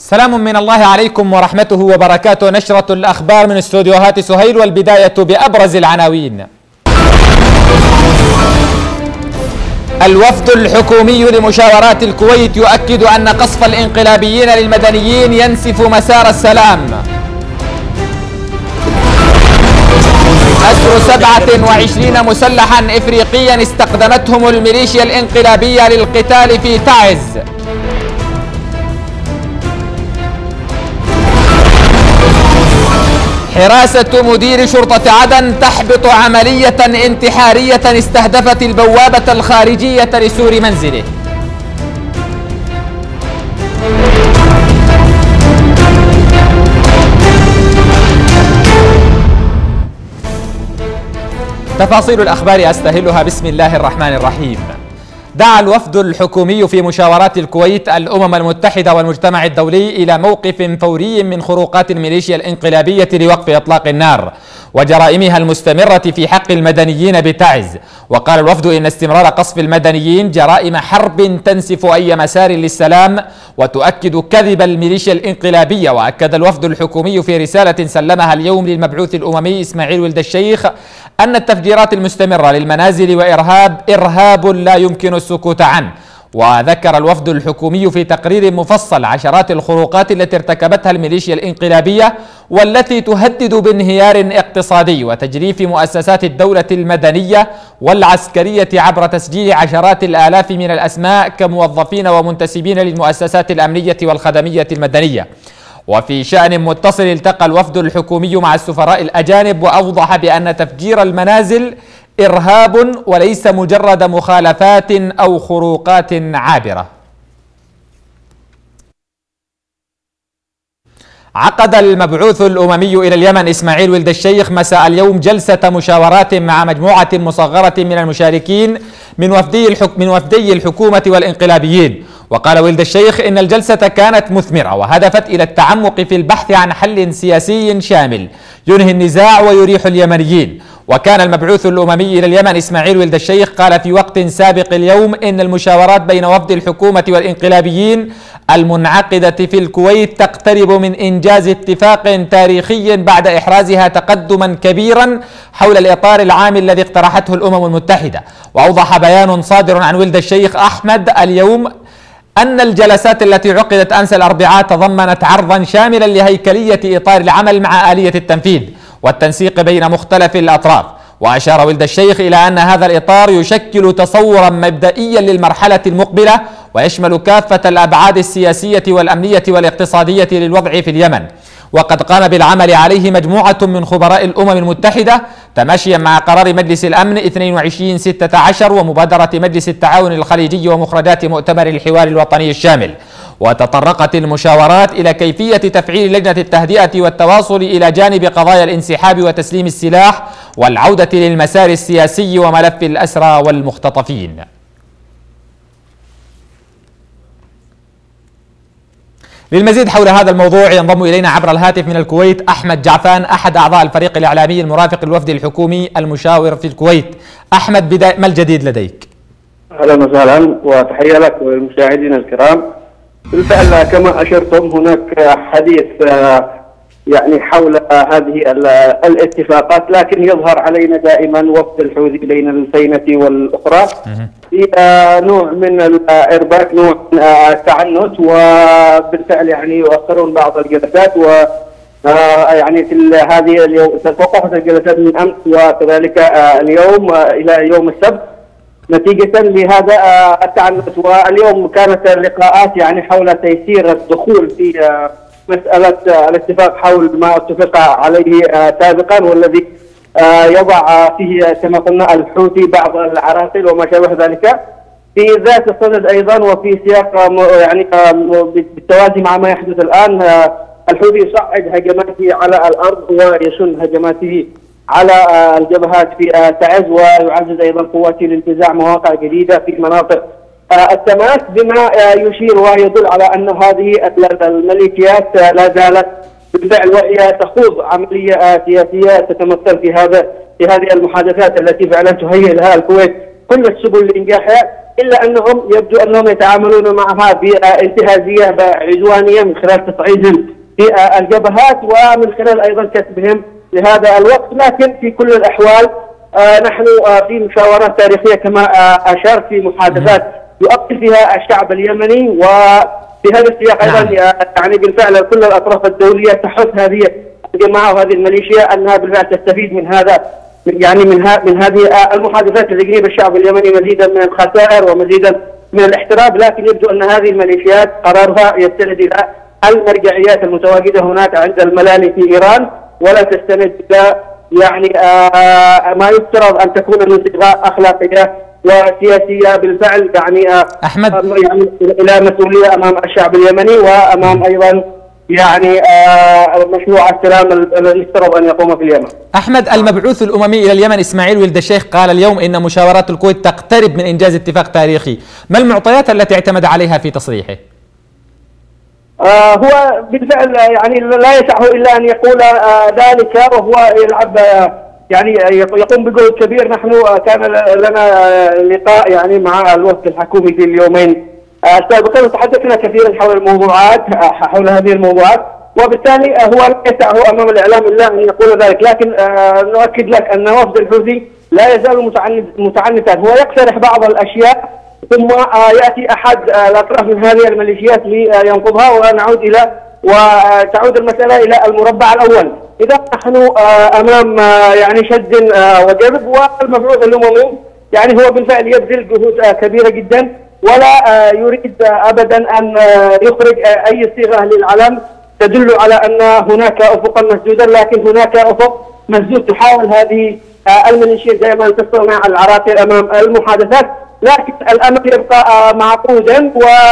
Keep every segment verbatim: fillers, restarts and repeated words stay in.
سلام من الله عليكم ورحمته وبركاته. نشرة الأخبار من استوديوهات سهيل، والبداية بأبرز العناوين. الوفد الحكومي لمشاورات الكويت يؤكد أن قصف الانقلابيين للمدنيين ينسف مسار السلام. أسر سبعة وعشرين مسلحا إفريقيا استخدمتهم الميليشيا الانقلابية للقتال في تعز. حراسة مدير شرطة عدن تحبط عملية انتحارية استهدفت البوابة الخارجية لسور منزله. تفاصيل الأخبار أستهلها بسم الله الرحمن الرحيم. دعا الوفد الحكومي في مشاورات الكويت الأمم المتحدة والمجتمع الدولي إلى موقف فوري من خروقات الميليشيا الانقلابية لوقف إطلاق النار وجرائمها المستمرة في حق المدنيين بتعز. وقال الوفد إن استمرار قصف المدنيين جرائم حرب تنسف أي مسار للسلام وتؤكد كذب الميليشيا الانقلابية. وأكد الوفد الحكومي في رسالة سلمها اليوم للمبعوث الأممي إسماعيل ولد الشيخ أن التفجيرات المستمرة للمنازل وإرهاب إرهاب لا يمكن السكوت عنه. وذكر الوفد الحكومي في تقرير مفصل عشرات الخروقات التي ارتكبتها الميليشيا الانقلابية والتي تهدد بانهيار اقتصادي وتجريف مؤسسات الدولة المدنية والعسكرية عبر تسجيل عشرات الآلاف من الأسماء كموظفين ومنتسبين للمؤسسات الأمنية والخدمية المدنية. وفي شأن متصل التقى الوفد الحكومي مع السفراء الأجانب وأوضح بأن تفجير المنازل إرهاب وليس مجرد مخالفات أو خروقات عابرة. عقد المبعوث الأممي إلى اليمن إسماعيل ولد الشيخ مساء اليوم جلسة مشاورات مع مجموعة مصغرة من المشاركين من وفدي الحك... من وفدي الحكومة والانقلابيين. وقال ولد الشيخ إن الجلسة كانت مثمرة وهدفت إلى التعمق في البحث عن حل سياسي شامل ينهي النزاع ويريح اليمنيين. وكان المبعوث الأممي إلى اليمن إسماعيل ولد الشيخ قال في وقت سابق اليوم إن المشاورات بين وفد الحكومة والانقلابيين المنعقدة في الكويت تقترب من إنجاز اتفاق تاريخي بعد إحرازها تقدما كبيرا حول الإطار العام الذي اقترحته الأمم المتحدة. وأوضح بيان صادر عن ولد الشيخ أحمد اليوم أن الجلسات التي عقدت أمس الأربعاء تضمنت عرضا شاملا لهيكلية إطار العمل مع آلية التنفيذ والتنسيق بين مختلف الأطراف. وأشار ولد الشيخ إلى أن هذا الإطار يشكل تصورا مبدئيا للمرحلة المقبلة ويشمل كافة الأبعاد السياسية والأمنية والاقتصادية للوضع في اليمن. وقد قام بالعمل عليه مجموعة من خبراء الأمم المتحدة تماشيا مع قرار مجلس الأمن اثنين وعشرين ستة عشر ومبادرة مجلس التعاون الخليجي ومخرجات مؤتمر الحوار الوطني الشامل. وتطرقت المشاورات إلى كيفية تفعيل لجنة التهدئة والتواصل إلى جانب قضايا الانسحاب وتسليم السلاح والعودة للمسار السياسي وملف الأسرى والمختطفين. للمزيد حول هذا الموضوع ينضم إلينا عبر الهاتف من الكويت أحمد جعفان أحد أعضاء الفريق الإعلامي المرافق للوفد الحكومي المشاور في الكويت. أحمد، بداية ما الجديد لديك؟ أهلا وسهلا وتحية لك والمشاهدين الكرام. بالفعل كما أشرتم هناك حديث يعني حول هذه الاتفاقات، لكن يظهر علينا دائما وفد الحوثي بين الفينة والأخرى في نوع من الإرباك، نوع من التعنت، وبالفعل يعني يؤخرون بعض الجلسات و يعني في هذه اليوم توقفت الجلسات من أمس وكذلك اليوم إلى يوم السبت نتيجة لهذا التعنت. واليوم كانت اللقاءات يعني حول تيسير الدخول في مسألة الاتفاق حول ما اتفق عليه سابقا، والذي يضع فيه كما قلنا الحوثي بعض العراقيل وما شابه ذلك في ذات الصدد أيضا. وفي سياق يعني بالتوازي مع ما يحدث الآن، الحوثي يصعد هجماته على الأرض ويشن هجماته على الجبهات في تعز، ويعزز أيضا قواته لانتزاع مواقع جديدة في مناطق التماس، بما يشير ويدل على أن هذه الميليشيات لا زالت بالفعل وهي تخوض عملية سياسية تتمثل في هذا في هذه المحادثات التي فعلا تهيئ لها الكويت كل السبل لإنجاحها إلا أنهم يبدو أنهم يتعاملون معها بانتهازية عدوانية من خلال تصعيدهم في الجبهات ومن خلال أيضا كسبهم لهذا الوقت. لكن في كل الأحوال نحن في مشاورات تاريخية كما أشرت في محادثات يؤكد فيها الشعب اليمني، وفي هذا السياق أيضا يعني بالفعل كل الأطراف الدولية تحث هذه الجماعة وهذه الميليشيا أنها بالفعل تستفيد من هذا يعني من ها من هذه المحادثات لتجنيب الشعب اليمني مزيدا من الخسائر ومزيدا من الاحتراب. لكن يبدو أن هذه الميليشيات قرارها يستند إلى المرجعيات المتواجدة هناك عند الملالي في إيران، ولا تستند إلى يعني آه ما يفترض أن تكون من صيغة أخلاقية وسياسية بالفعل يعني آه أحمد يعني إلى مسؤولية أمام الشعب اليمني وأمام أيضا يعني آه مشروع السلام الذي يفترض أن يقوم في اليمن. أحمد، المبعوث الأممي إلى اليمن إسماعيل ولد الشيخ قال اليوم إن مشاورات الكويت تقترب من إنجاز اتفاق تاريخي، ما المعطيات التي اعتمد عليها في تصريحه؟ آه هو بالفعل يعني لا يسعه إلا أن يقول آه ذلك، وهو يلعب آه يعني يقوم بجهد كبير. نحن آه كان لنا آه لقاء يعني مع الوفد الحكومي في اليومين السابقين آه وتحدثنا كثيرا حول الموضوعات آه حول هذه الموضوعات، وبالتالي آه هو لا يسعه أمام الإعلام إلا أن يقول ذلك. لكن آه نؤكد لك أن وفد الحوثي لا يزال متعنتا، هو يقترح بعض الأشياء ثم يأتي أحد الأطراف من هذه الميليشيات لينقضها ونعود إلى وتعود المسألة إلى المربع الأول. إذا نحن أمام يعني شد وجذب، والمبعوث الأممي يعني هو بالفعل يبذل جهود كبيرة جدا ولا يريد أبدا أن يخرج أي صيغة للعلم تدل على أن هناك أفقا مسدودا، لكن هناك أفق مسدود تحاول هذه الميليشيات دائما تصنع العراقيل أمام المحادثات، لكن الامر يبقى معقودا.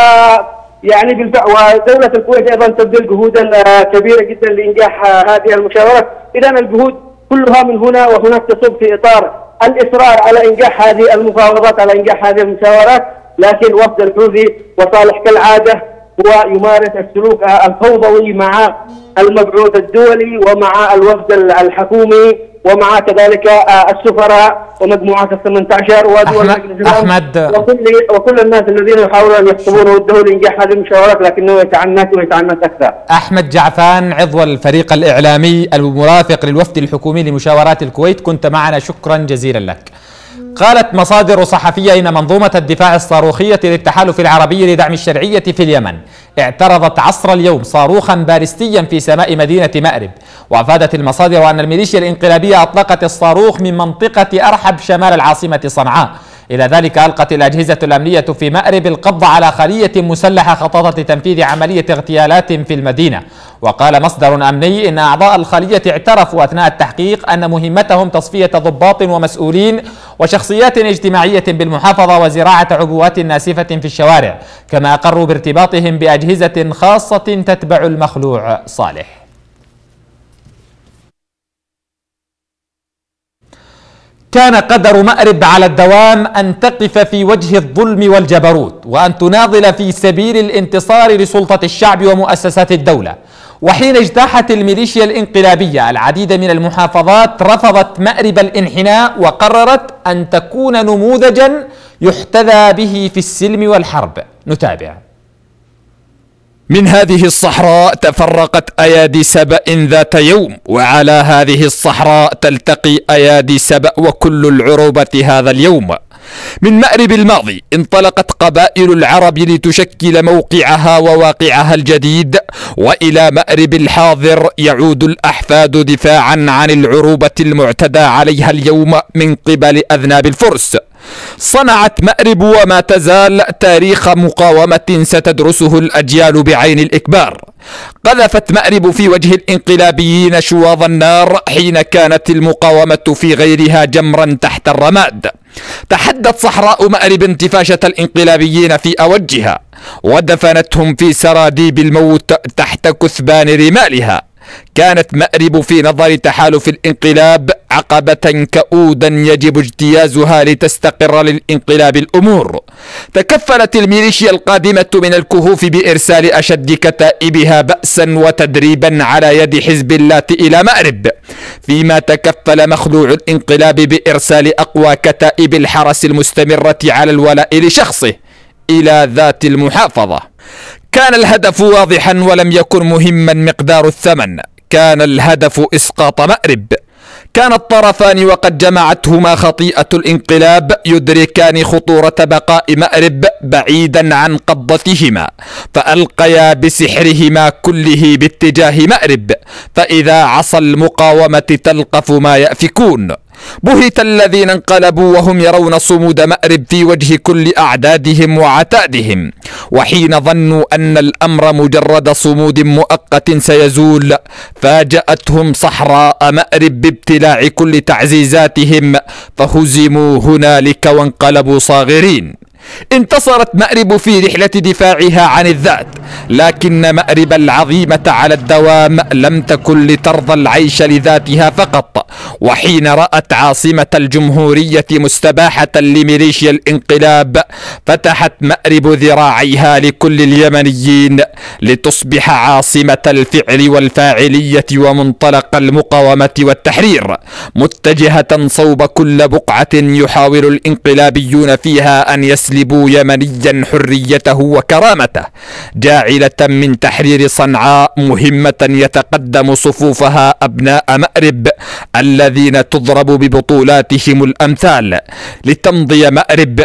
ويعني بالفعل ودوله الكويت ايضا تبذل جهودا كبيره جدا لانجاح هذه المشاورات. اذا الجهود كلها من هنا وهناك تصب في اطار الاصرار على انجاح هذه المفاوضات، على انجاح هذه المشاورات. لكن وفد الحوثي وصالح كالعاده هو يمارس السلوك الفوضوي مع المبعوث الدولي ومع الوفد الحكومي ومع كذلك السفراء ومجموعات الثمانية عشر ودول أحمد, أحمد وكل وكل الناس الذين يحاولون ان يخطبون وده لانجاح هذه المشاورات، لكنه يتعنت ويتعنت اكثر. احمد جعفان، عضو الفريق الاعلامي المرافق للوفد الحكومي لمشاورات الكويت، كنت معنا، شكرا جزيلا لك. قالت مصادر صحفية إن منظومة الدفاع الصاروخية للتحالف العربي لدعم الشرعية في اليمن اعترضت عصر اليوم صاروخا باليستيا في سماء مدينة مأرب. وأفادت المصادر أن الميليشيا الإنقلابية أطلقت الصاروخ من منطقة أرحب شمال العاصمة صنعاء. إلى ذلك ألقت الأجهزة الأمنية في مأرب القبض على خلية مسلحة خططت لتنفيذ عملية اغتيالات في المدينة. وقال مصدر أمني إن أعضاء الخلية اعترفوا أثناء التحقيق أن مهمتهم تصفية ضباط ومسؤولين وشخصيات اجتماعية بالمحافظة وزراعة عبوات ناسفة في الشوارع، كما أقروا بارتباطهم بأجهزة خاصة تتبع المخلوع صالح. كان قدر مأرب على الدوام أن تقف في وجه الظلم والجبروت وأن تناضل في سبيل الانتصار لسلطة الشعب ومؤسسات الدولة. وحين اجتاحت الميليشيا الانقلابية العديد من المحافظات رفضت مأرب الانحناء وقررت أن تكون نموذجا يحتذى به في السلم والحرب. نتابع. من هذه الصحراء تفرقت أيادي سبأ ذات يوم، وعلى هذه الصحراء تلتقي أيادي سبأ وكل العروبة هذا اليوم. من مأرب الماضي انطلقت قبائل العرب لتشكل موقعها وواقعها الجديد، وإلى مأرب الحاضر يعود الأحفاد دفاعا عن العروبة المعتدى عليها اليوم من قبل أذناب الفرس. صنعت مأرب وما تزال تاريخ مقاومة ستدرسه الأجيال بعين الإكبار. قذفت مأرب في وجه الانقلابيين شواظ النار حين كانت المقاومة في غيرها جمرا تحت الرماد. تحدت صحراء مأرب انتفاشة الانقلابيين في أوجها ودفنتهم في سراديب الموت تحت كثبان رمالها. كانت مأرب في نظر تحالف الانقلاب عقبة كؤودا يجب اجتيازها لتستقر للانقلاب الأمور. تكفلت الميليشيا القادمة من الكهوف بإرسال أشد كتائبها بأسا وتدريبا على يد حزب الله إلى مأرب، فيما تكفل مخلوع الانقلاب بإرسال أقوى كتائب الحرس المستمرة على الولاء لشخصه إلى ذات المحافظة. كان الهدف واضحا ولم يكن مهما مقدار الثمن، كان الهدف إسقاط مأرب. كان الطرفان وقد جمعتهما خطيئة الانقلاب يدركان خطورة بقاء مأرب بعيدا عن قبضتهما، فألقيا بسحرهما كله باتجاه مأرب، فإذا عصى المقاومة تلقف ما يأفكون. بهت الذين انقلبوا وهم يرون صمود مأرب في وجه كل أعدادهم وعتادهم، وحين ظنوا أن الأمر مجرد صمود مؤقت سيزول فاجأتهم صحراء مأرب بابتلاع كل تعزيزاتهم، فهزموا هنالك وانقلبوا صاغرين. انتصرت مأرب في رحلة دفاعها عن الذات، لكن مأرب العظيمة على الدوام لم تكن لترضى العيش لذاتها فقط. وحين رأت عاصمة الجمهورية مستباحة لميليشيا الانقلاب فتحت مأرب ذراعيها لكل اليمنيين لتصبح عاصمة الفعل والفاعلية ومنطلق المقاومة والتحرير، متجهة صوب كل بقعة يحاول الانقلابيون فيها أن يسلبوا يمنيا حريته وكرامته، جاعلة من تحرير صنعاء مهمة يتقدم صفوفها أبناء مأرب الذين تضرب ببطولاتهم الأمثال لتمضي مأرب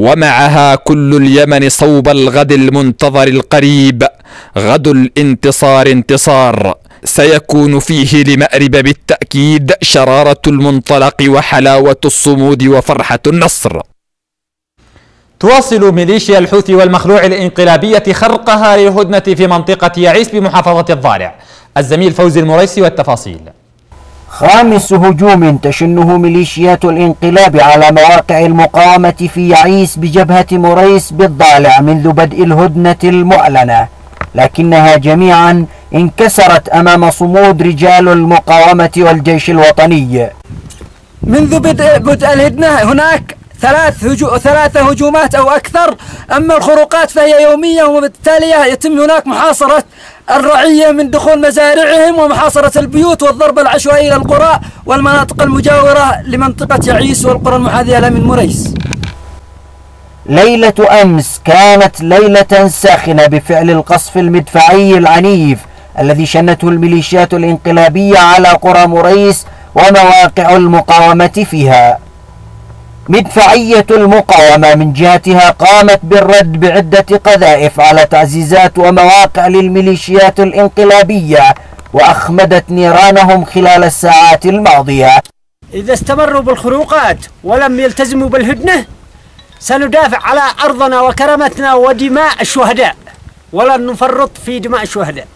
ومعها كل اليمن صوب الغد المنتظر القريب، غد الانتصار انتصار سيكون فيه لمأرب بالتأكيد شرارة المنطلق وحلاوة الصمود وفرحة النصر. تواصل ميليشيا الحوثي والمخلوع الانقلابية خرقها للهدنة في منطقة يعيس بمحافظة الضالع. الزميل فوزي المريسي والتفاصيل. خامس هجوم تشنه ميليشيات الانقلاب على مواقع المقاومة في يعيس بجبهة مريس بالضالع منذ بدء الهدنة المعلنة، لكنها جميعا انكسرت أمام صمود رجال المقاومة والجيش الوطني. منذ بدء بدء الهدنة هناك ثلاث هجو ثلاثة هجومات أو أكثر، أما الخروقات فهي يومية، وبالتالي يتم هناك محاصرة الرعية من دخول مزارعهم ومحاصرة البيوت والضرب العشوائي للقرى والمناطق المجاورة لمنطقة يعيس والقرى المحاذية لها من مريس. ليلة أمس كانت ليلة ساخنة بفعل القصف المدفعي العنيف الذي شنته الميليشيات الانقلابية على قرى مريس ومواقع المقاومة فيها. مدفعية المقاومة من جهتها قامت بالرد بعدة قذائف على تعزيزات ومواقع للميليشيات الانقلابية وأخمدت نيرانهم خلال الساعات الماضية. إذا استمروا بالخروقات ولم يلتزموا بالهدنة سندافع على أرضنا وكرامتنا ودماء الشهداء، ولن نفرط في دماء الشهداء.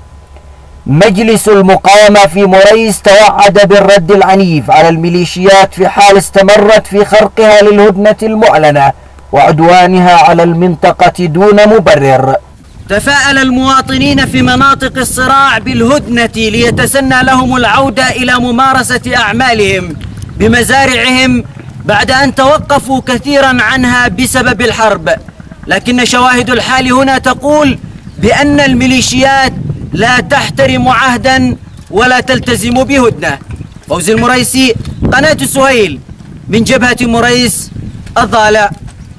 مجلس المقاومة في مريس توعد بالرد العنيف على الميليشيات في حال استمرت في خرقها للهدنة المعلنة وعدوانها على المنطقة دون مبرر. تفاءل المواطنين في مناطق الصراع بالهدنة ليتسنى لهم العودة إلى ممارسة أعمالهم بمزارعهم بعد أن توقفوا كثيرا عنها بسبب الحرب، لكن شواهد الحال هنا تقول بأن الميليشيات لا تحترم عهدا ولا تلتزم بهدنة. فوزي المريسي، قناة سهيل، من جبهة مريس الضالع.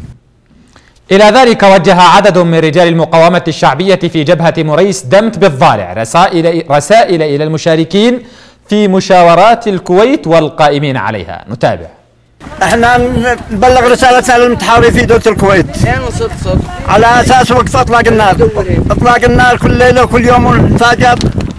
إلى ذلك وجه عدد من رجال المقاومة الشعبية في جبهة مريس دمت بالضالع رسائل, رسائل إلى المشاركين في مشاورات الكويت والقائمين عليها. نتابع. احنا نبلغ رسالتنا للمتحاربين في دولة الكويت على اساس وقف اطلاق النار. اطلاق النار كل ليله وكل يوم نفاجأ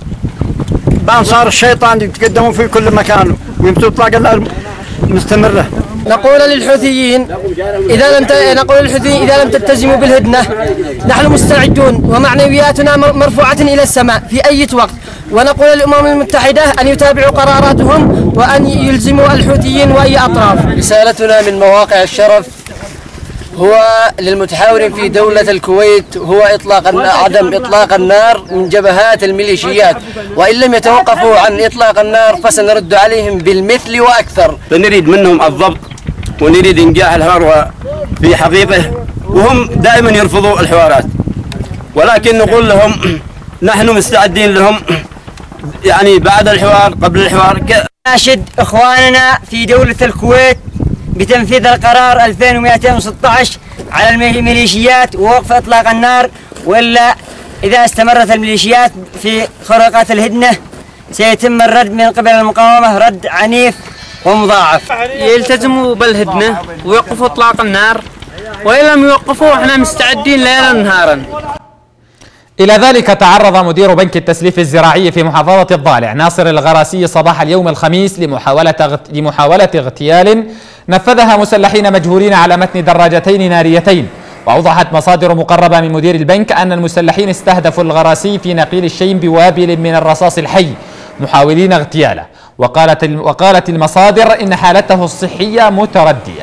بانصار الشيطان يتقدمون في كل مكان ويمسوا اطلاق النار مستمره. نقول للحوثيين اذا لم نقول للحوثيين اذا لم تلتزموا بالهدنه نحن مستعدون ومعنوياتنا مرفوعه الى السماء في اي وقت، ونقول للأمم المتحدة أن يتابعوا قراراتهم وأن يلزموا الحوثيين وأي أطراف. رسالتنا من مواقع الشرف هو للمتحاورين في دولة الكويت هو إطلاق عدم إطلاق النار من جبهات الميليشيات، وإن لم يتوقفوا عن إطلاق النار فسنرد عليهم بالمثل وأكثر. فنريد منهم الضبط ونريد إنجاح الحوار في حقيقة، وهم دائما يرفضوا الحوارات، ولكن نقول لهم نحن مستعدين لهم يعني بعد الحوار قبل الحوار. ناشد إخواننا في دولة الكويت بتنفيذ القرار ألفين ومئتين وستة عشر على الميليشيات ووقف إطلاق النار، وإلا إذا استمرت الميليشيات في خروقات الهدنة سيتم الرد من قبل المقاومة رد عنيف ومضاعف. يلتزموا بالهدنة ويوقفوا إطلاق النار، وإن لم يوقفوا احنا مستعدين ليلا نهارا. إلى ذلك تعرض مدير بنك التسليف الزراعي في محافظة الضالع ناصر الغراسي صباح اليوم الخميس لمحاولة لمحاولة اغتيال نفذها مسلحين مجهولين على متن دراجتين ناريتين. وأوضحت مصادر مقربة من مدير البنك أن المسلحين استهدفوا الغراسي في نقيل الشيم بوابل من الرصاص الحي محاولين اغتياله. وقالت وقالت المصادر إن حالته الصحية متردية.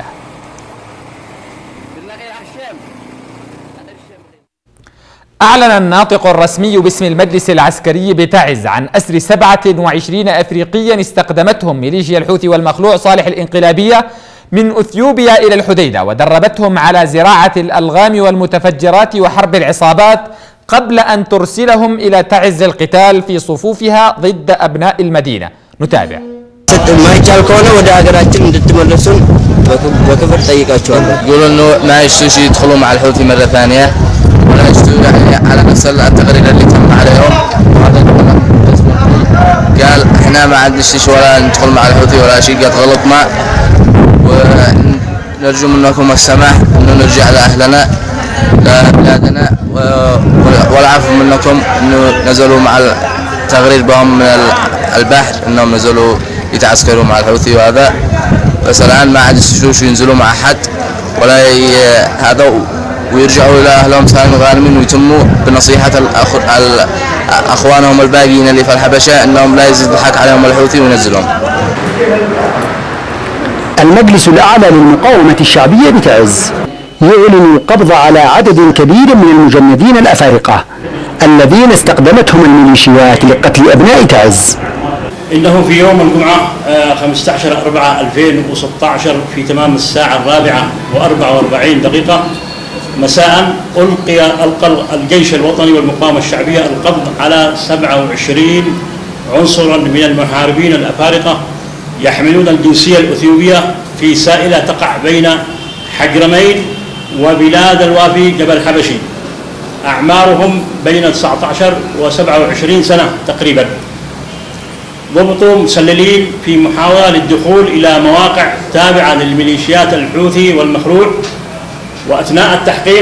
أعلن الناطق الرسمي باسم المجلس العسكري بتعز عن أسر سبعة وعشرين أفريقيا استخدمتهم ميليشيا الحوثي والمخلوع صالح الإنقلابية من أثيوبيا إلى الحديدة، ودربتهم على زراعة الألغام والمتفجرات وحرب العصابات قبل أن ترسلهم إلى تعز القتال في صفوفها ضد أبناء المدينة. نتابع. ما يجعل كونه وده أجراتهم تتملسون وكفر طيقاتهم. يقولوا إنه ما يشتوش يدخلوا مع الحوثي مرة ثانية، ولا يشتوا يعني على نفس التقرير اللي تم عليهم. قال إحنا ما عندناش ولا ندخل مع الحوثي ولا شيء، قد غلطنا ونرجو منكم السماح إنه نرجع لأهلنا لبلادنا، والعفو منكم إنه نزلوا مع التقرير بهم من البحر إنهم نزلوا يتعسكروا مع الحوثي، وهذا بس الآن ما عاد يشوفوا ينزلوا مع أحد ولا هذا، ويرجعوا إلى أهلهم سالمين غانمين، ويتموا بنصيحة أخوانهم الباقيين اللي في الحبشة أنهم لا يزيد الحق عليهم الحوثي وينزلهم. المجلس الأعلى للمقاومة الشعبية بتعز يعلن القبض على عدد كبير من المجندين الأفارقة الذين استخدمتهم الميليشيات لقتل أبناء تعز. إنه في يوم الجمعة خمسة عشر أربعة ألفين وستة عشر في تمام الساعة الرابعة وأربع وأربعين دقيقة مساء ألقي ألقى الجيش الوطني والمقاومة الشعبية القبض على سبعة وعشرين عنصرا من المحاربين الأفارقة يحملون الجنسية الأثيوبية في سائلة تقع بين حجرمين وبلاد الوافي جبل حبشي، أعمارهم بين تسعة عشر وسبعة وعشرين سنة تقريبا. ضبطوا مسللين في محاولة للدخول إلى مواقع تابعة للميليشيات الحوثي والمخلوع، وأثناء التحقيق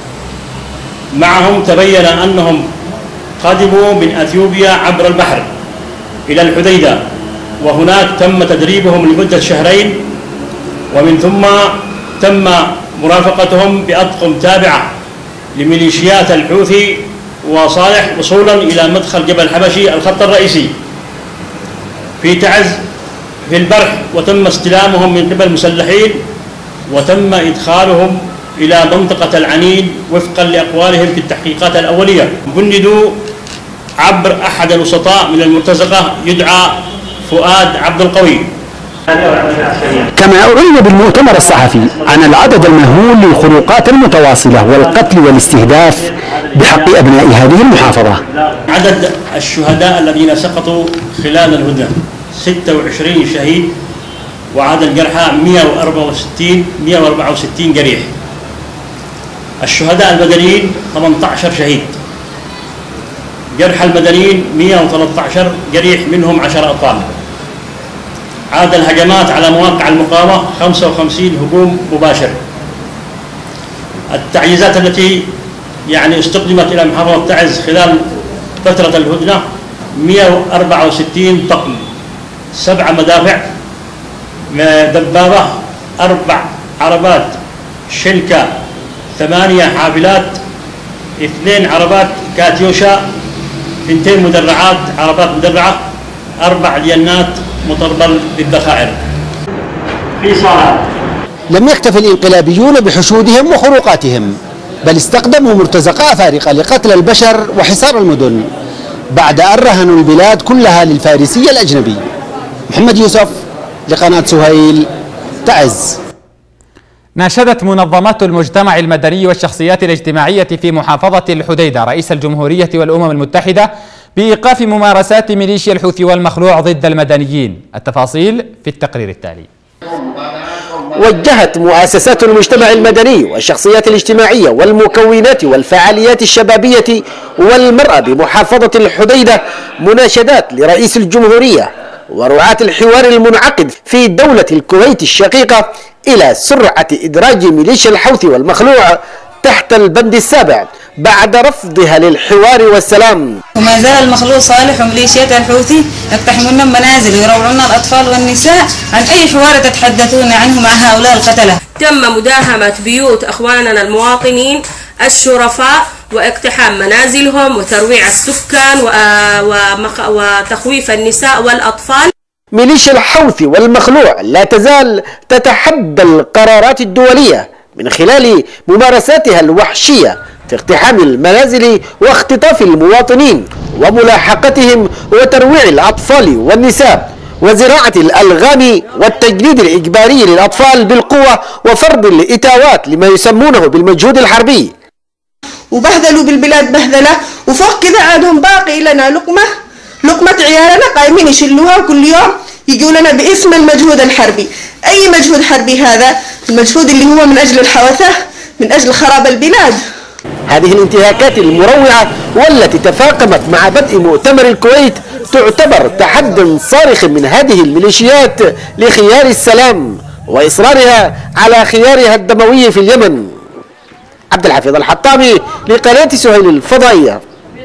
معهم تبين أنهم قدموا من أثيوبيا عبر البحر إلى الحديدة، وهناك تم تدريبهم لمدة شهرين، ومن ثم تم مرافقتهم بأطقم تابعة لميليشيات الحوثي وصالح وصولا إلى مدخل جبل حبشي الخط الرئيسي في تعز في البرح، وتم استلامهم من قبل مسلحين وتم إدخالهم إلى منطقة العنين وفقا لأقوالهم في التحقيقات الأولية. جندوا عبر أحد الوسطاء من المرتزقة يدعى فؤاد عبد القوي. كما أعلن بالمؤتمر الصحفي عن العدد المهول للخروقات المتواصلة والقتل والاستهداف بحق أبناء هذه المحافظة. عدد الشهداء الذين سقطوا خلال الهدنة ستة وعشرين شهيد، وعدد الجرحى مئة وأربعة وستين جريح. الشهداء المدنيين ثمانية عشر شهيد، جرحى المدنيين مئة وثلاثة عشر جريح منهم عشرة أطفال. عدد الهجمات على مواقع المقاومة خمسة وخمسين هجوم مباشر. التعييزات التي يعني استخدمت إلى محافظة تعز خلال فترة الهدنة مئة وأربعة وستين طقم، سبع مدافع، دبابة، أربع عربات شنكة، ثمانية حافلات، اثنين عربات كاتيوشا، اثنتين مدرعات عربات مدرعة، أربع لينات مطربل للذخائر. في صالة لم يكتف الانقلابيون بحشودهم وخروقاتهم، بل استخدموا مرتزقة أفارقة لقتل البشر وحصار المدن بعد أن رهنوا البلاد كلها للفارسي الأجنبي. محمد يوسف لقناة سهيل، تعز. ناشدت منظمات المجتمع المدني والشخصيات الاجتماعية في محافظة الحديدة رئيس الجمهورية والأمم المتحدة بإيقاف ممارسات ميليشيا الحوثي والمخلوع ضد المدنيين. التفاصيل في التقرير التالي. وجهت مؤسسات المجتمع المدني والشخصيات الاجتماعية والمكونات والفعاليات الشبابية والمرأة بمحافظة الحديدة مناشدات لرئيس الجمهورية ورعاة الحوار المنعقد في دولة الكويت الشقيقة إلى سرعة إدراج ميليشيا الحوثي والمخلوع تحت البند السابع بعد رفضها للحوار والسلام. وما زال المخلوع صالح وميليشيات الحوثي يقتحمون المنازل ويروعون الأطفال والنساء عن أي حوار تتحدثون عنه مع هؤلاء القتلة. تم مداهمة بيوت أخواننا المواطنين الشرفاء واقتحام منازلهم وترويع السكان وتخويف النساء والأطفال. ميليشيا الحوثي والمخلوع لا تزال تتحدى القرارات الدولية من خلال ممارساتها الوحشية في اقتحام المنازل واختطاف المواطنين وملاحقتهم وترويع الأطفال والنساء وزراعة الألغام والتجنيد الإجباري للأطفال بالقوة وفرض الإتاوات لما يسمونه بالمجهود الحربي. وبهدلوا بالبلاد بهدلة، وفوق كذا عادهم باقي لنا لقمة لقمة عيالنا قايمين يشلوها كل يوم يجوا لنا باسم المجهود الحربي. أي مجهود حربي هذا؟ المجهود اللي هو من أجل الحوثة، من أجل خراب البلاد. هذه الانتهاكات المروعة والتي تفاقمت مع بدء مؤتمر الكويت تعتبر تحدي صارخ من هذه الميليشيات لخيار السلام وإصرارها على خيارها الدموي في اليمن. عبد الحفيظ الحطامي لقناة سهيل الفضائية.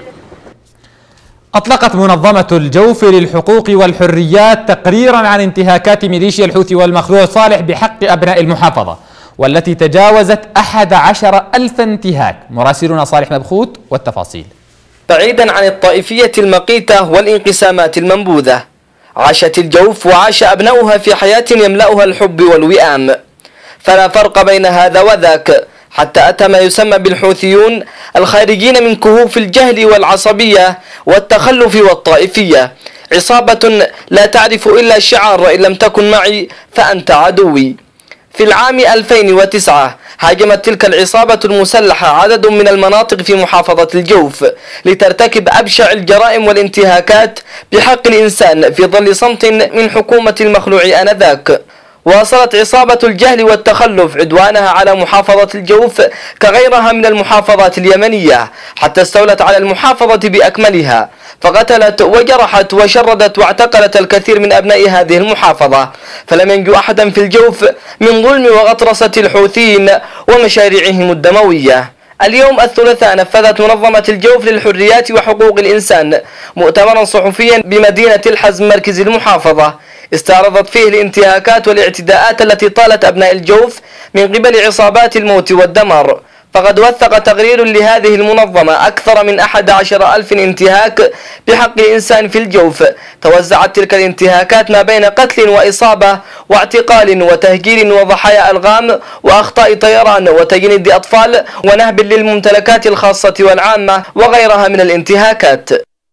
أطلقت منظمة الجوف للحقوق والحريات تقريرا عن انتهاكات ميليشيا الحوثي والمخلوع صالح بحق أبناء المحافظة والتي تجاوزت أحد عشر ألف انتهاك. مراسلنا صالح مبخوت والتفاصيل. بعيدا عن الطائفية المقيتة والانقسامات المنبوذة، عاشت الجوف وعاش أبناؤها في حياة يملأها الحب والوئام، فلا فرق بين هذا وذاك، حتى أتى ما يسمى بالحوثيون الخارجين من كهوف الجهل والعصبية والتخلف والطائفية، عصابة لا تعرف إلا شعار إن لم تكن معي فأنت عدوي. في العام ألفين وتسعة هاجمت تلك العصابة المسلحة عدد من المناطق في محافظة الجوف لترتكب أبشع الجرائم والانتهاكات بحق الإنسان في ظل صمت من حكومة المخلوع آنذاك. واصلت عصابة الجهل والتخلف عدوانها على محافظة الجوف كغيرها من المحافظات اليمنية حتى استولت على المحافظة بأكملها، فقتلت وجرحت وشردت واعتقلت الكثير من أبناء هذه المحافظة، فلم ينجو أحدا في الجوف من ظلم وغطرسة الحوثيين ومشاريعهم الدموية. اليوم الثلاثاء نفذت منظمة الجوف للحريات وحقوق الإنسان مؤتمرا صحفيا بمدينة الحزم مركز المحافظة استعرضت فيه الانتهاكات والاعتداءات التي طالت أبناء الجوف من قبل عصابات الموت والدمار. فقد وثق تقرير لهذه المنظمة أكثر من أحد عشر ألف انتهاك بحق الإنسان في الجوف. توزعت تلك الانتهاكات ما بين قتل وإصابة واعتقال وتهجير وضحايا ألغام وأخطاء طيران وتجنيد أطفال ونهب للممتلكات الخاصة والعامة وغيرها من الانتهاكات.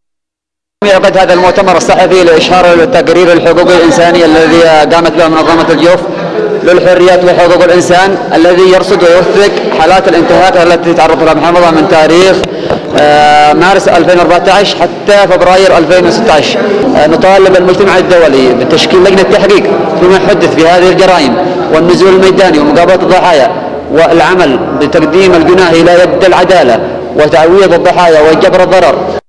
يعقد هذا المؤتمر الصحفي لإشهار تقرير الحقوق الإنسانية الذي قامت به منظمة الجوف للحريات وحقوق الإنسان الذي يرصد ويوثق حالات الانتهاك التي تعرض لها المحافظة من تاريخ مارس ألفين وأربعة عشر حتى فبراير ألفين وستة عشر. نطالب المجتمع الدولي بتشكيل لجنة تحقيق فيما حدث في هذه الجرائم والنزول الميداني ومقابلة الضحايا والعمل بتقديم الجناه إلى يد العدالة وتعويض الضحايا وجبر الضرر.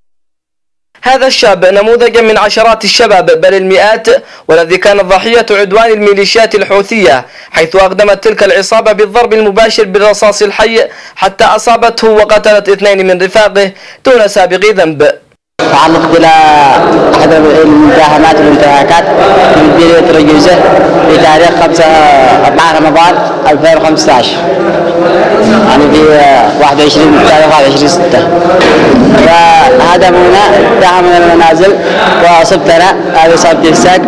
هذا الشاب نموذجا من عشرات الشباب بل المئات والذي كان ضحية عدوان الميليشيات الحوثية، حيث أقدمت تلك العصابة بالضرب المباشر بالرصاص الحي حتى أصابته وقتلت اثنين من رفاقه دون سابق ذنب. تعرضت إلى أحد المداهمات والانتهاكات من مديرية رجوزة في تاريخ خمسة أربعة رمضان ألفين وخمسة عشر، يعني في واحد وعشرين تاريخ واحد وعشرين ستة. هدمونا دعموا المنازل وأصبتنا هذه إصابتي الساق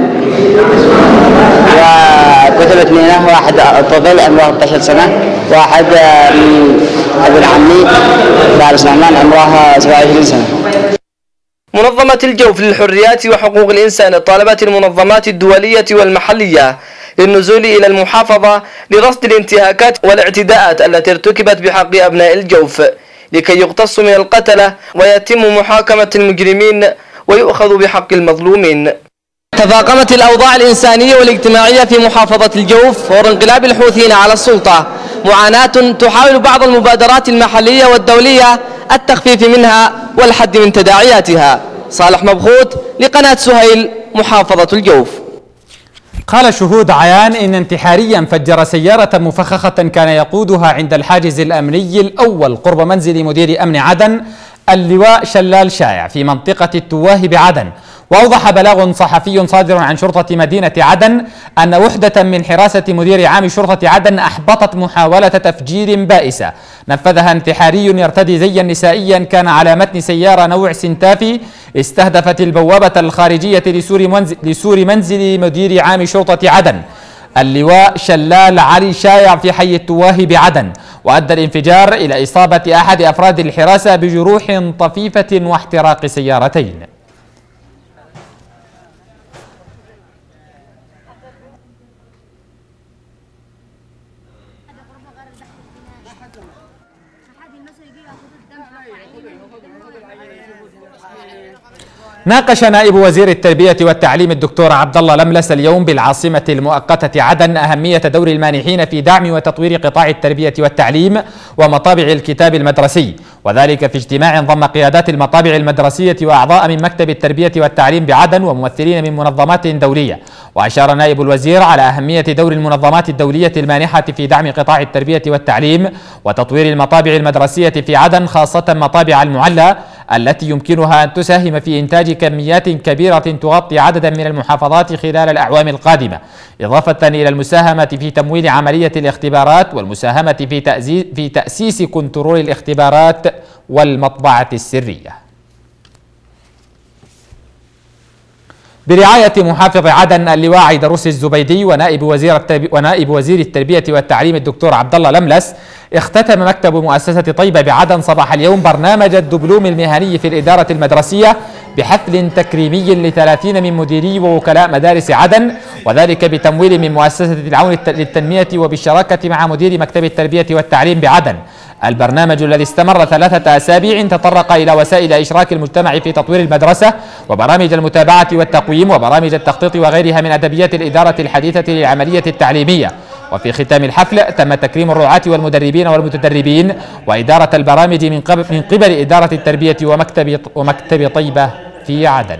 وقتلت لنا واحد طفل عمره أربعة عشر سنة واحد من ابن عمي فارس نعمان عمره سبعة وعشرين سنة. منظمة الجوف للحريات وحقوق الإنسان طالبت المنظمات الدولية والمحلية للنزول إلى المحافظة لرصد الانتهاكات والاعتداءات التي ارتكبت بحق أبناء الجوف لكي يقتصوا من القتلة ويتم محاكمة المجرمين ويؤخذ بحق المظلومين. تفاقمت الأوضاع الإنسانية والاجتماعية في محافظة الجوف فور انقلاب الحوثيين على السلطة، معاناة تحاول بعض المبادرات المحلية والدولية التخفيف منها والحد من تداعياتها. صالح مبخوت لقناة سهيل محافظة الجوف. قال شهود عيان إن انتحاريا فجر سيارة مفخخة كان يقودها عند الحاجز الأمني الأول قرب منزل مدير أمن عدن اللواء شلال شايع في منطقة التواه بعدن. وأوضح بلاغ صحفي صادر عن شرطة مدينة عدن أن وحدة من حراسة مدير عام شرطة عدن أحبطت محاولة تفجير بائسة نفذها انتحاري يرتدي زيا نسائيا كان على متن سيارة نوع سنتافي استهدفت البوابة الخارجية لسور منزل, لسور منزل مدير عام شرطة عدن اللواء شلال علي شايع في حي التواه بعدن. وأدى الانفجار إلى إصابة أحد أفراد الحراسة بجروح طفيفة واحتراق سيارتين. ناقش نائب وزير التربية والتعليم الدكتور عبد الله لملس اليوم بالعاصمة المؤقتة عدن أهمية دور المانحين في دعم وتطوير قطاع التربية والتعليم ومطابع الكتاب المدرسي، وذلك في اجتماع ضم قيادات المطابع المدرسية وأعضاء من مكتب التربية والتعليم بعدن وممثلين من منظمات دولية. وأشار نائب الوزير على أهمية دور المنظمات الدولية المانحة في دعم قطاع التربية والتعليم وتطوير المطابع المدرسية في عدن، خاصة مطابع المعلى التي يمكنها أن تساهم في إنتاج كميات كبيرة تغطي عددا من المحافظات خلال الأعوام القادمة، إضافة إلى المساهمة في تمويل عملية الاختبارات والمساهمة في, في تأسيس كنترول الاختبارات والمطبعة السرية. برعاية محافظ عدن اللواء عيدروس الزبيدي ونائب وزير التربية ونائب وزير التربية والتعليم الدكتور عبد الله لملس، اختتم مكتب مؤسسة طيبة بعدن صباح اليوم برنامج الدبلوم المهني في الإدارة المدرسية بحفل تكريمي لثلاثين من مديري ووكلاء مدارس عدن، وذلك بتمويل من مؤسسة العون للتنمية وبالشراكة مع مدير مكتب التربية والتعليم بعدن. البرنامج الذي استمر ثلاثة أسابيع تطرق إلى وسائل إشراك المجتمع في تطوير المدرسة وبرامج المتابعة والتقويم وبرامج التخطيط وغيرها من أدبيات الإدارة الحديثة للعملية التعليمية. وفي ختام الحفل تم تكريم الرعاة والمدربين والمتدربين وإدارة البرامج من قبل, من قبل إدارة التربية ومكتب, ومكتب طيبة في عدن.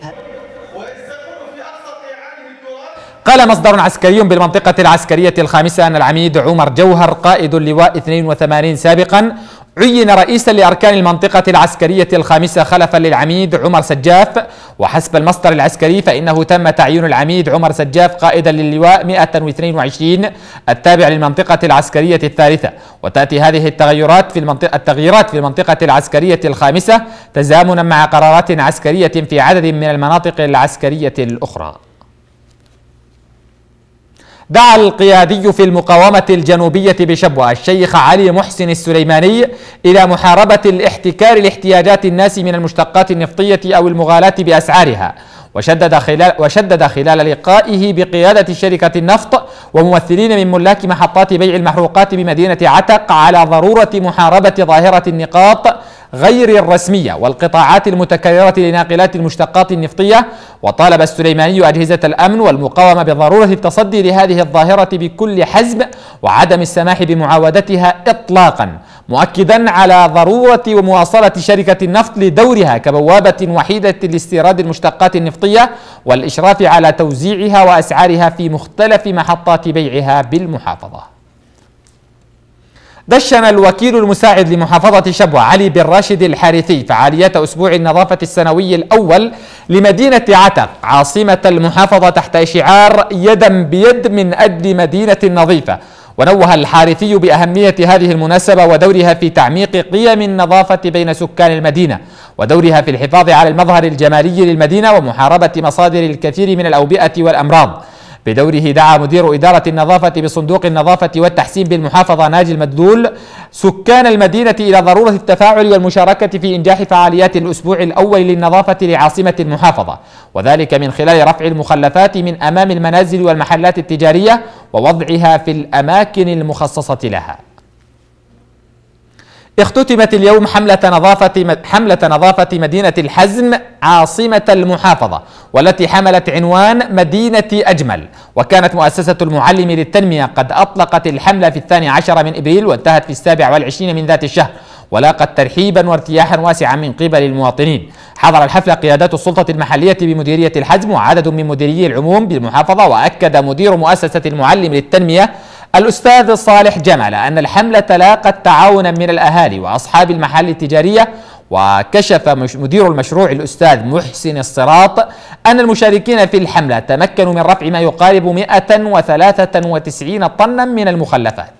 قال مصدر عسكري بالمنطقة العسكرية الخامسة أن العميد عمر جوهر قائد اللواء اثنين وثمانين سابقا عين رئيسا لأركان المنطقة العسكرية الخامسة خلفا للعميد عمر سجاف. وحسب المصدر العسكري فإنه تم تعيين العميد عمر سجاف قائدا للواء مئة واثنين وعشرين التابع للمنطقة العسكرية الثالثة. وتأتي هذه التغيرات في المنطقة التغييرات في المنطقة العسكرية الخامسة تزامنا مع قرارات عسكرية في عدد من المناطق العسكرية الأخرى. دعا القيادي في المقاومة الجنوبية بشبوة الشيخ علي محسن السليماني إلى محاربة الاحتكار لاحتياجات الناس من المشتقات النفطية أو المغالاة بأسعارها، وشدد خلال, وشدد خلال لقائه بقيادة شركة النفط وممثلين من ملاك محطات بيع المحروقات بمدينة عتق على ضرورة محاربة ظاهرة النقاط غير الرسمية والقطاعات المتكررة لناقلات المشتقات النفطية. وطالب السليماني أجهزة الأمن والمقاومة بضرورة التصدي لهذه الظاهرة بكل حزم وعدم السماح بمعاودتها إطلاقا، مؤكدا على ضرورة ومواصلة شركة النفط لدورها كبوابة وحيدة لاستيراد المشتقات النفطية والإشراف على توزيعها وأسعارها في مختلف محطات بيعها بالمحافظة. دشن الوكيل المساعد لمحافظة شبوة علي بن راشد الحارثي فعاليات أسبوع النظافة السنوي الأول لمدينة عتق عاصمة المحافظة تحت شعار يدا بيد من أجل مدينة نظيفة، ونوه الحارثي بأهمية هذه المناسبة ودورها في تعميق قيم النظافة بين سكان المدينة، ودورها في الحفاظ على المظهر الجمالي للمدينة ومحاربة مصادر الكثير من الأوبئة والأمراض. بدوره دعا مدير إدارة النظافة بصندوق النظافة والتحسين بالمحافظة ناجي المدلول سكان المدينة إلى ضرورة التفاعل والمشاركة في إنجاح فعاليات الأسبوع الأول للنظافة لعاصمة المحافظة، وذلك من خلال رفع المخلفات من أمام المنازل والمحلات التجارية ووضعها في الأماكن المخصصة لها. اختتمت اليوم حملة نظافة حملة نظافة مدينة الحزم عاصمة المحافظة، والتي حملت عنوان مدينة أجمل. وكانت مؤسسة المعلم للتنمية قد أطلقت الحملة في الثاني عشر من إبريل وانتهت في السابع والعشرين من ذات الشهر، ولاقت ترحيبا وارتياحا واسعا من قبل المواطنين. حضر الحفلة قيادات السلطة المحلية بمديرية الحزم وعدد من مديري العموم بالمحافظة. وأكد مدير مؤسسة المعلم للتنمية الأستاذ صالح جمل أن الحملة تلاقت تعاونا من الأهالي وأصحاب المحال التجارية. وكشف مدير المشروع الأستاذ محسن الصراط أن المشاركين في الحملة تمكنوا من رفع ما يقارب مئة وثلاثة وتسعين طنا من المخلفات.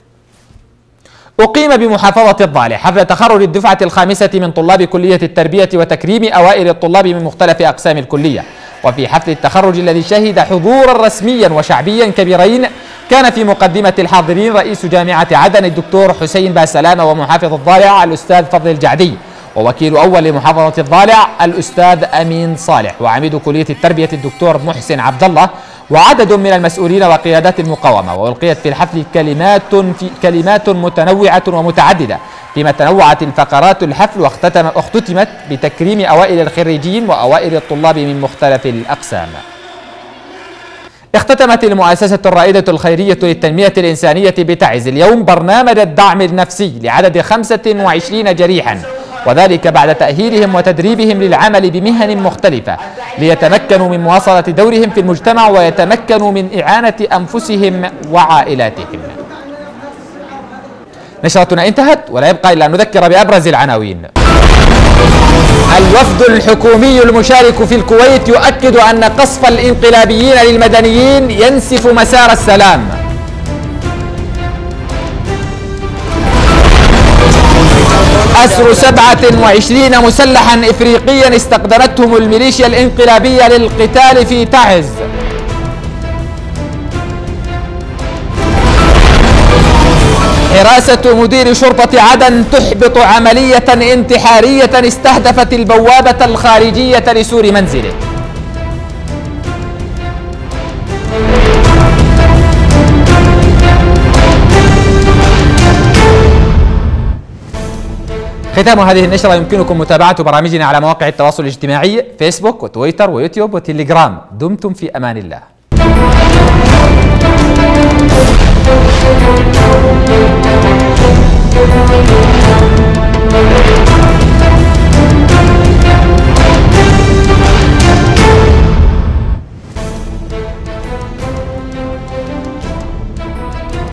أقيم بمحافظة الضالع حفل تخرج الدفعة الخامسة من طلاب كلية التربية وتكريم أوائل الطلاب من مختلف أقسام الكلية. وفي حفل التخرج الذي شهد حضورا رسميا وشعبيا كبيرين، كان في مقدمة الحاضرين رئيس جامعة عدن الدكتور حسين باسلامة، ومحافظ الضالع الأستاذ فضل الجعدي، ووكيل أول لمحافظة الضالع الأستاذ أمين صالح، وعميد كلية التربية الدكتور محسن عبد الله، وعدد من المسؤولين وقيادات المقاومة. وألقيت في الحفل كلمات في كلمات متنوعة ومتعددة، فيما تنوعت الفقرات الحفل واختتم اختتمت بتكريم أوائل الخريجين وأوائل الطلاب من مختلف الأقسام. اختتمت المؤسسة الرائدة الخيرية للتنمية الإنسانية بتعز اليوم برنامج الدعم النفسي لعدد خمسة وعشرين جريحا، وذلك بعد تأهيلهم وتدريبهم للعمل بمهن مختلفة ليتمكنوا من مواصلة دورهم في المجتمع ويتمكنوا من إعانة أنفسهم وعائلاتهم. نشرتنا انتهت، ولا يبقى إلا أن نذكر بأبرز العناوين. الوفد الحكومي المشارك في الكويت يؤكد أن قصف الانقلابيين للمدنيين ينسف مسار السلام. أسر سبعة وعشرين مسلحا إفريقيا استخدمتهم الميليشيا الانقلابية للقتال في تعز. حراسة مدير شرطة عدن تحبط عملية انتحارية استهدفت البوابة الخارجية لسور منزله. ختام هذه النشرة، يمكنكم متابعة برامجنا على مواقع التواصل الاجتماعي فيسبوك وتويتر ويوتيوب وتليجرام. دمتم في أمان الله.